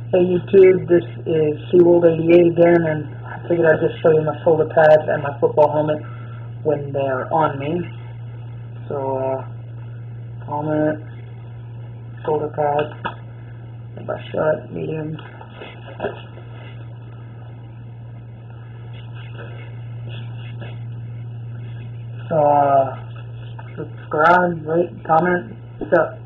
Hey YouTube, this is Schutt again, and I figured I'd just show you my shoulder pads and my football helmet when they're on me. So, helmet, shoulder pads, and my Schutt, medium. So, subscribe, rate, comment, what's up?